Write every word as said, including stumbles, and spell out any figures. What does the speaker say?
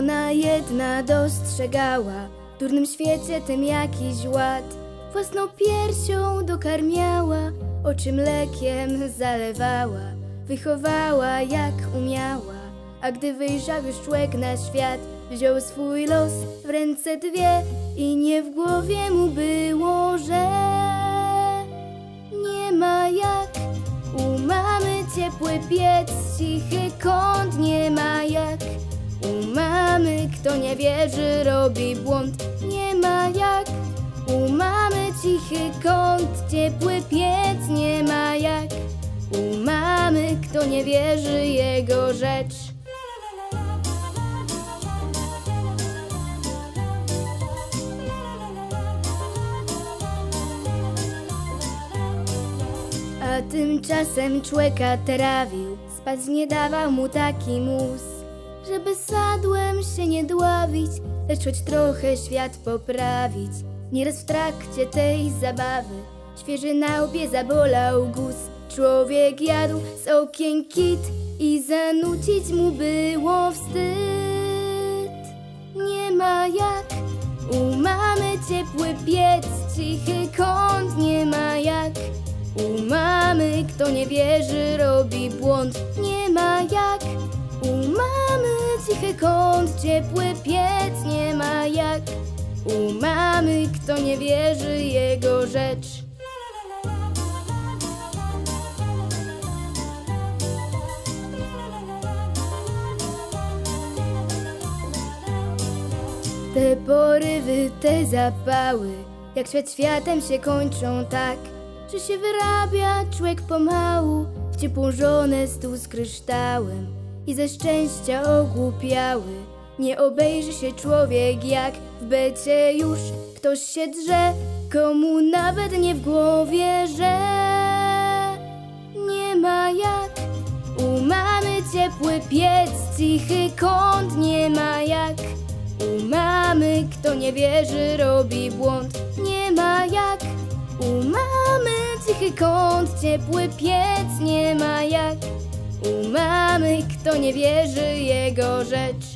Ona jedna dostrzegała w durnym świecie tym jakiś ład. Własną piersią dokarmiała, oczy mlekiem zalewała, wychowała jak umiała. A gdy wyjrzał już człowiek na świat, wziął swój los w ręce dwie i nie w głowie mu było, że nie ma jak u mamy ciepły piec, cichy kąt. Nie ma jak u mamy, kto nie wierzy, robi błąd. Nie ma jak u mamy cichy kąt, ciepły piec. Nie ma jak u mamy, kto nie wierzy, jego rzecz. A tymczasem człeka trawił, spać nie dawał mu taki mus, żeby sadłem się nie dławić, lecz choć trochę świat poprawić. Nieraz w trakcie tej zabawy świeży na łbie zabolał guz. Człowiek jadł z okien kit i zanucić mu było wstyd. Nie ma jak u mamy ciepły piec, cichy kąt. Nie ma jak u mamy, kto nie wierzy, robi błąd. Nie ma jak u mamy cichy kąt, ciepły piec. Nie ma jak u mamy, kto nie wierzy, jego rzecz. Te porywy, te zapały, jak świat światem się kończą tak, że się wyrabia człowiek pomału w ciepłą żonę, stół z kryształem i ze szczęścia ogłupiały. Nie obejrzy się człowiek, jak w becie już ktoś się drze, komu nawet nie w głowie, że nie ma jak u mamy ciepły piec, cichy kąt. Nie ma jak u mamy, kto nie wierzy, robi błąd. Nie ma jak u mamy cichy kąt, ciepły piec. Nie ma jak u mamy, kto nie wierzy, jego rzecz.